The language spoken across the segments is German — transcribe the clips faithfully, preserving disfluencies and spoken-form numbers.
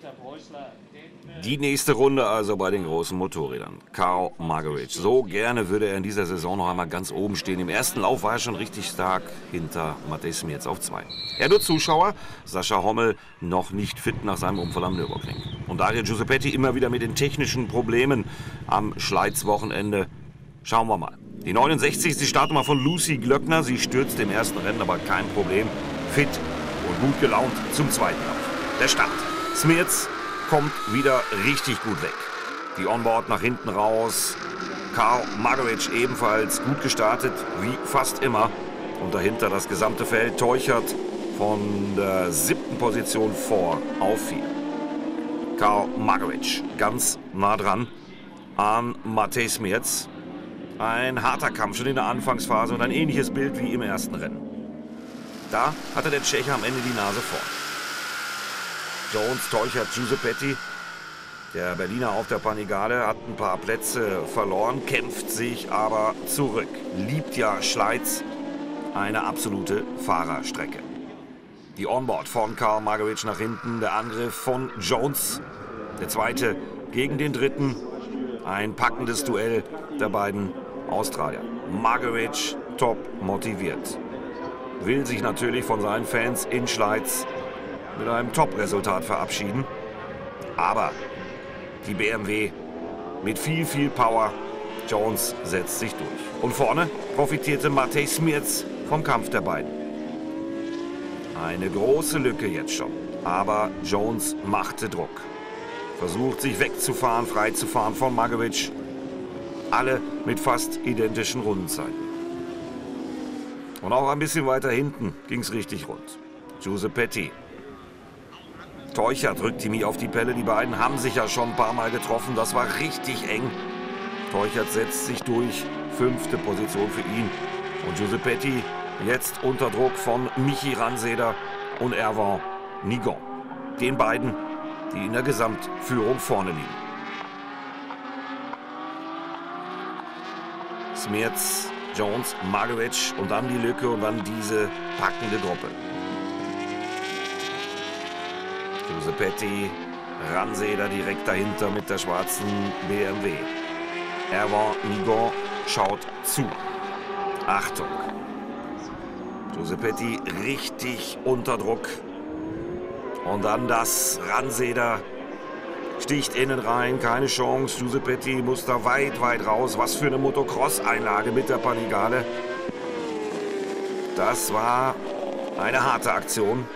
Die nächste Runde also bei den großen Motorrädern. Karl Markovic. So gerne würde er in dieser Saison noch einmal ganz oben stehen. Im ersten Lauf war er schon richtig stark hinter Matej Smiec auf zwei. Er nur Zuschauer. Sascha Hommel noch nicht fit nach seinem Unfall am Nürburgring. Und Dario Giuseppetti immer wieder mit den technischen Problemen am Schleiz-Wochenende. Schauen wir mal. Die neunundsechzig ist die Startnummer von Lucy Glöckner. Sie stürzt im ersten Rennen, aber kein Problem. Fit und gut gelaunt zum zweiten Lauf. Der Start. Smiec kommt wieder richtig gut weg. Die Onboard nach hinten raus. Karl Markovic ebenfalls gut gestartet, wie fast immer. Und dahinter das gesamte Feld. Teuchert von der siebten Position vor auf vier. Karl Markovic ganz nah dran an Matej Smiec. Ein harter Kampf schon in der Anfangsphase und ein ähnliches Bild wie im ersten Rennen. Da hatte der Tscheche am Ende die Nase vorn. Jones, Teuchert, Giuseppetti. Der Berliner auf der Panigale hat ein paar Plätze verloren, kämpft sich aber zurück. Liebt ja Schleiz, eine absolute Fahrerstrecke. Die Onboard von Karl Markovic nach hinten, der Angriff von Jones. Der zweite gegen den dritten. Ein packendes Duell der beiden Australier. Markovic top motiviert. Will sich natürlich von seinen Fans in Schleiz mit einem Top-Resultat verabschieden. Aber die B M W mit viel, viel Power. Jones setzt sich durch. Und vorne profitierte Matej Smiec vom Kampf der beiden. Eine große Lücke jetzt schon. Aber Jones machte Druck. Versucht sich wegzufahren, freizufahren von Markovic. Alle mit fast identischen Rundenzeiten. Und auch ein bisschen weiter hinten ging es richtig rund. Giuseppetti. Teuchert drückt ihm auf die Pelle. Die beiden haben sich ja schon ein paar Mal getroffen. Das war richtig eng. Teuchert setzt sich durch. Fünfte Position für ihn. Und Giuseppetti jetzt unter Druck von Michi Ranseder und Erwan Nigon. Den beiden, die in der Gesamtführung vorne liegen. Smiec, Jones, Markovic und dann die Lücke und dann diese packende Gruppe. Giuseppetti, Ranseder direkt dahinter mit der schwarzen B M W. Erwan Nigon schaut zu. Achtung. Giuseppetti richtig unter Druck. Und dann das Ranseder sticht innen rein, keine Chance. Giuseppetti muss da weit, weit raus. Was für eine Motocross-Einlage mit der Panigale. Das war eine harte Aktion.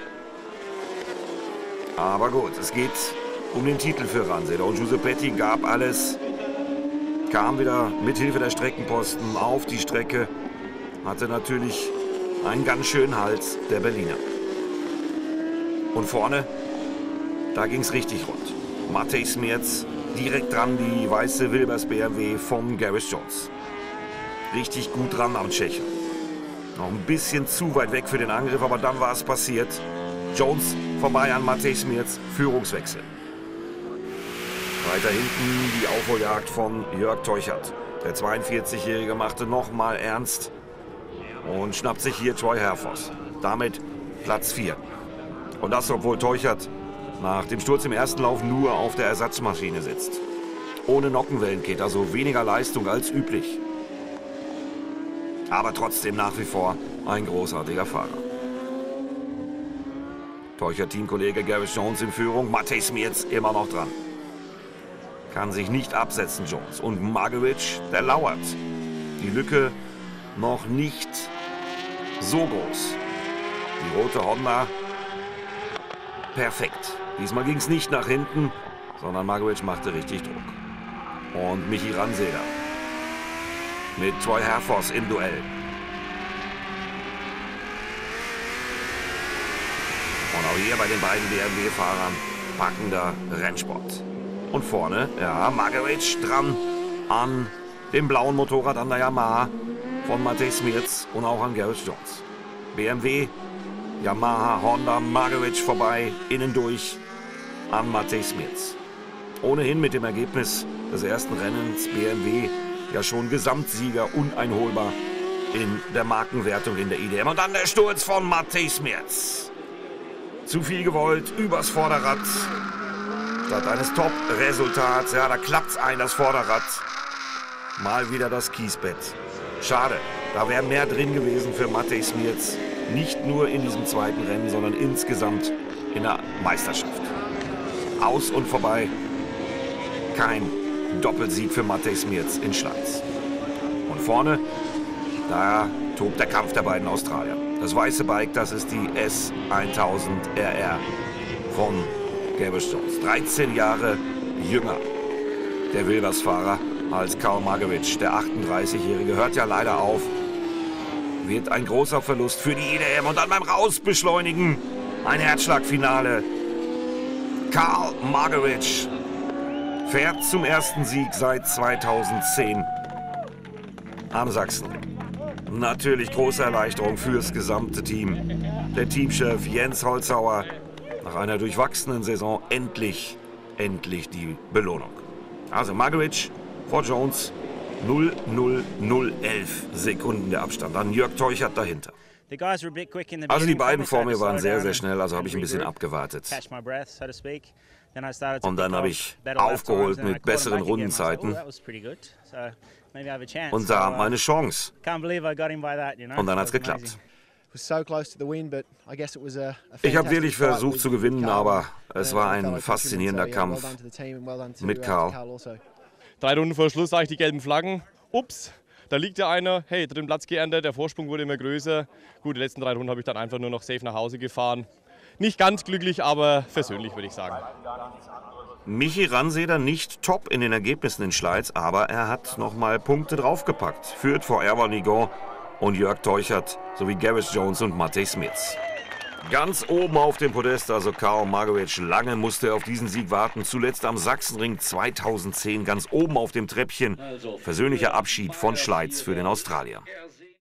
Aber gut, es geht um den Titel für Ranseder. Und Giuseppetti gab alles. Kam wieder mit Hilfe der Streckenposten auf die Strecke. Hatte natürlich einen ganz schönen Hals, der Berliner. Und vorne, da ging es richtig rund. Matej Smiec direkt dran, die weiße Wilbers B M W von Gareth Jones. Richtig gut dran am Tschechen. Noch ein bisschen zu weit weg für den Angriff, aber dann war es passiert. Jones vorbei an Matej Smiec, Führungswechsel. Weiter hinten die Aufholjagd von Jörg Teuchert. Der zweiundvierzigjährige machte nochmal ernst und schnappt sich hier Troy Herfoss. Damit Platz vier. Und das, obwohl Teuchert nach dem Sturz im ersten Lauf nur auf der Ersatzmaschine sitzt. Ohne Nockenwellenkit, also weniger Leistung als üblich. Aber trotzdem nach wie vor ein großartiger Fahrer. Teuchert-Teamkollege Gareth Jones in Führung, Matej Smiec immer noch dran. Kann sich nicht absetzen, Jones. Und Markovic, der lauert. Die Lücke noch nicht so groß. Die rote Honda, perfekt. Diesmal ging es nicht nach hinten, sondern Markovic machte richtig Druck. Und Michi Ranseder mit Troy Herfoss im Duell. Und auch hier bei den beiden B M W-Fahrern packender Rennsport. Und vorne, ja, Markovic dran an dem blauen Motorrad an der Yamaha von Matej Smiec und auch an Gareth Jones. B M W, Yamaha, Honda, Markovic vorbei, innen durch an Matej Smiec. Ohnehin mit dem Ergebnis des ersten Rennens B M W ja schon Gesamtsieger, uneinholbar in der Markenwertung in der I D M. Und dann der Sturz von Matej Smiec. Zu viel gewollt, übers Vorderrad. Statt eines Top-Resultats, ja, da klappt's ein, das Vorderrad. Mal wieder das Kiesbett. Schade, da wäre mehr drin gewesen für Matej Smiec. Nicht nur in diesem zweiten Rennen, sondern insgesamt in der Meisterschaft. Aus und vorbei. Kein Doppelsieg für Matej Smiec in Schleiz. Und vorne, da tobt der Kampf der beiden Australier. Das weiße Bike, das ist die S tausend R R von Gavin Jones. dreizehn Jahre jünger, der Wilbers-Fahrer, als Karl Markovic. Der achtunddreißigjährige hört ja leider auf. Wird ein großer Verlust für die I D M. Und dann beim Rausbeschleunigen ein Herzschlagfinale. Karl Markovic fährt zum ersten Sieg seit zweitausendzehn am Sachsenring. Natürlich große Erleichterung fürs gesamte Team. Der Teamchef Jens Holzhauer, nach einer durchwachsenen Saison endlich, endlich die Belohnung. Also Markovic vor Jones, null null null elf Sekunden der Abstand. Dann Jörg Teuchert dahinter. Also die beiden vor mir waren sehr, sehr schnell, also habe ich ein bisschen abgewartet. Und dann habe ich aufgeholt mit besseren Rundenzeiten und sah meine Chance. Und dann hat es geklappt. Ich habe wirklich versucht zu gewinnen, aber es war ein faszinierender Kampf mit Karl. Drei Runden vor Schluss sah ich die gelben Flaggen. Ups, da liegt ja einer. Hey, dritten Platz geerntet, der Vorsprung wurde immer größer. Gut, die letzten drei Runden habe ich dann einfach nur noch safe nach Hause gefahren. Nicht ganz glücklich, aber versöhnlich, würde ich sagen. Michi Ranseder nicht top in den Ergebnissen in Schleiz, aber er hat nochmal Punkte draufgepackt. Führt vor Erwan Nigon und Jörg Teuchert sowie Gareth Jones und Matej Smiec. Ganz oben auf dem Podest, also Karl Markovic. Lange musste er auf diesen Sieg warten. Zuletzt am Sachsenring zweitausendzehn ganz oben auf dem Treppchen. Persönlicher Abschied von Schleiz für den Australier.